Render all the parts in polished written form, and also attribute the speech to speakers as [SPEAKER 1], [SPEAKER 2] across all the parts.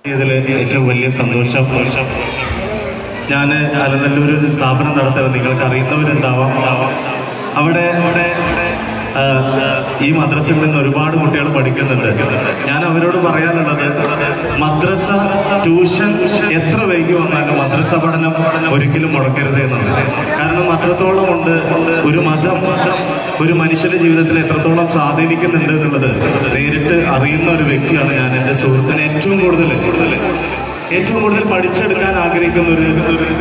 [SPEAKER 1] ഇതിൽ ഏറ്റവും വലിയ സന്തോഷം ഞാൻ അലനല്ലൂർ ഒരു സ്ഥാപനം നടത്തുന്നത് നിങ്ങൾക്ക് അറിയുന്നവരുണ്ടാവാം. അവിടെ ഈ മദ്രസയിൽ നിന്ന് ഒരുപാട് കുട്ടികൾ പഠിക്കുന്നുണ്ട്. ഞാൻ അവരോട് പറയാനുള്ളത്, മദ്രസ ട്യൂഷൻ എത്ര വൈകി വന്നാലും മദ്രസ പഠനം ഒരിക്കലും മുടക്കരുത് എന്നുള്ളത്. കാരണം അത്രത്തോളം ഉണ്ട് ഒരു മതം ഒരു മനുഷ്യന്റെ ജീവിതത്തിൽ എത്രത്തോളം സ്വാധീനിക്കുന്നുണ്ട് എന്നുള്ളത് നേരിട്ട് അറിയുന്ന ഒരു വ്യക്തിയാണ് ഞാൻ. എൻ്റെ സുഹൃത്തിനെ ഏറ്റവും കൂടുതൽ പഠിച്ചെടുക്കാൻ ആഗ്രഹിക്കുന്ന ഒരു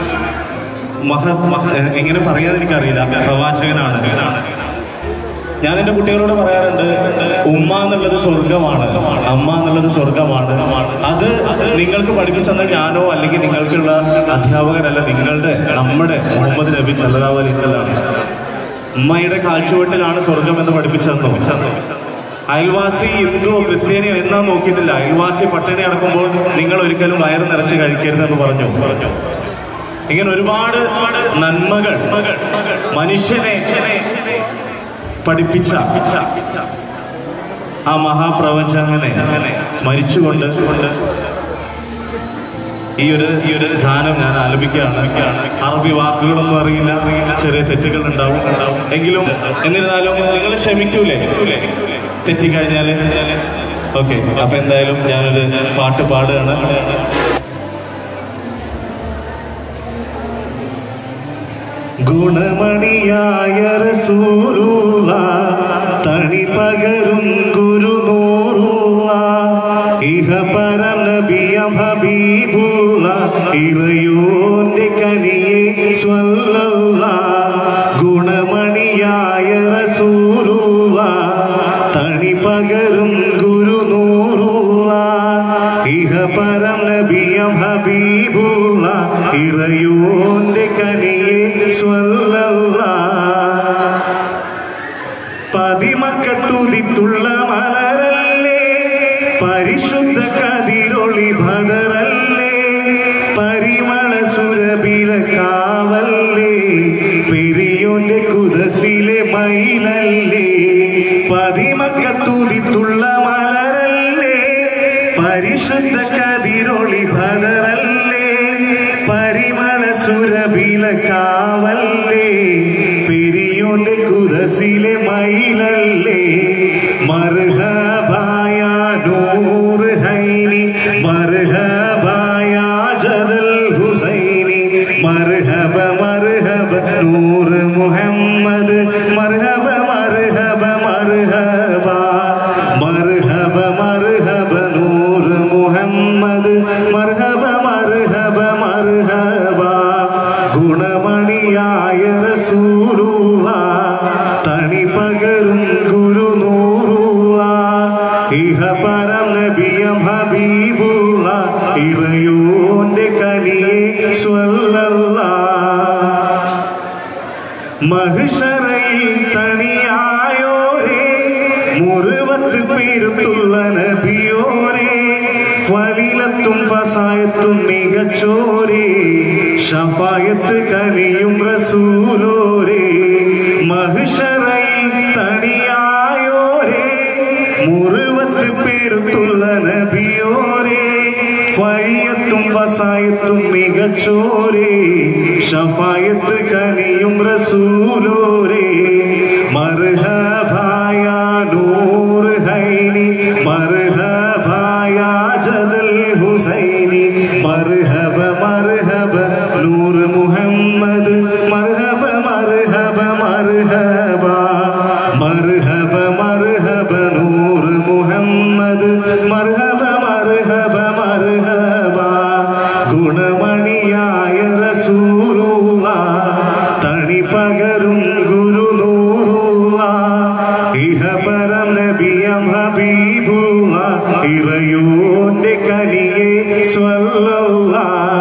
[SPEAKER 1] എങ്ങനെ പറയാൻ എനിക്കറിയില്ല, പ്രവാചകനാണ്. ഞാൻ എൻ്റെ കുട്ടികളോട് പറയാറുണ്ട്, ഉമ്മ എന്നുള്ളത് സ്വർഗമാണ്, അമ്മ എന്നുള്ളത് സ്വർഗമാണ്. അത് നിങ്ങൾക്ക് പഠിപ്പിച്ചെന്ന ഞാനോ അല്ലെങ്കിൽ നിങ്ങൾക്കുള്ള അധ്യാപകരല്ല, നമ്മുടെ മുഹമ്മദ് നബി സല്ലല്ലാഹു അലൈഹി വസല്ലം ഉമ്മയുടെ കാഴ്ചവെട്ടിലാണ് സ്വർഗം എന്ന് പഠിപ്പിച്ചെന്നോ. അയൽവാസി ഹിന്ദുവോ ക്രിസ്ത്യാനിയോ എന്നാ നോക്കിയിട്ടില്ല. അയൽവാസി പട്ടിണി അടക്കുമ്പോൾ നിങ്ങൾ ഒരിക്കലും വയറ് നിറച്ച് കഴിക്കരുതെന്ന് പറഞ്ഞു. ഇങ്ങനെ ഒരുപാട് നന്മകൾ മനുഷ്യനെ പഠിപ്പിച്ച ആ മഹാപ്രവചകനെ സ്മരിച്ചുകൊണ്ട് ഈ ഒരു ഗാനം ഞാൻ ആലപിക്കുകയാണ്. അറബി വാക്കുകളൊന്നും അറിയില്ല, ചെറിയ തെറ്റുകൾ ഉണ്ടാവും. എങ്കിലും എന്നിരുന്നാലും നിങ്ങൾ ക്ഷമിക്കൂലേ തെറ്റിക്കഴിഞ്ഞാല്? ഓക്കെ, അപ്പൊ എന്തായാലും ഞാനൊരു പാട്ട് പാടുകയാണ്. ഗുണമണിയായ റസൂലുള്ള തണി പകരും ഗുരുനൂറുള്ള ഇഹപരം നബിയം ഹബീബുള്ള ഇറയോന്റെ കനിയെ സ്വല്ലല്ലാഹ്. ഗുണമണിയായ റസൂലുള്ള തണി പകരും ഗുരുനൂറുള്ള ഇഹപരം നബിയം ഹബീബുള്ള ഇറയോന്റെ കനിയെ സ്വല്ലല്ലാഹ്. പതിമക്കത്തുതിത്തുള്ള മലരല്ലേ, പരിശുദ്ധ കതിരൊളി ഭദറല്ലേ, പരിമള സുരഭില കാവല്ലേ, പെരിയോന്റെ കുദസിലെ മയിലല്ലേ. പതിമക്കത്തുതിത്തുള്ള മലരല്ലേ, പരിശുദ്ധ കതിരൊളി ഭദറല്ലേ, പരിമള സുരഭില കാവല്ലേ, പെരിയോന്റെ കുദസിലെ മയിലല്ലേ. മർഹബായ നൂർ ഹൈനി, മർഹബായ ജദൽ ഹുസൈനി, മർഹബ മർഹബ നൂർ മുഹമ്മദ്, മർഹബ മർഹബ മർഹബ, മർഹബ മർഹബ നൂർ മുഹമ്മദ്, മർഹബ മർഹബ മർഹബ. ഗുണമണിയായ റസൂലുള്ള തണി പകരും ഗുരുനൂറുള്ള ഇഹപരം നബിയം ഹബീബുള്ള ഇറയോന്റെ കനിയെ സ്വല്ലല്ലാഹ്. മഹ്ശറയിൽ തണിയായോരേ, മുറുവത്ത് പേരുത്തുള്ള നബിയോരേ, ഫലിലത്തും ഫസായത്തും മികച്ചോരേ, ശഫായത്ത് കനിയും റസൂലോരേ. മഹ്ശറയിൽ തണിയായോരേ, മുറുവത്ത് പേരുത്തുള്ള നബിയോരേ, ഫലിയത്തും ഫസായത്തും മികച്ചോരേ, ശഫായത്ത് കനിയും റസൂലോരേ. മർഹബായ നൂർ ഹൈനി, മർഹബായ ജദൽ ഹുസൈനി, മർഹബ മർഹബ നൂർ മുഹമ്മദ്, മർഹബ മർഹബ മർഹബ, മർഹബ മർഹബ നൂർ മുഹമ്മദ്, മർഹബ മർഹബ മർഹബ. ഗുണമണിയായ റസൂലുള്ള തണി പകരും ഗുരുനൂറുള്ള ഇഹപരം നബിയം ഹബീബുള്ള ഇറയോന്റെ കനിയെ സ്വല്ലല്ലാഹ്.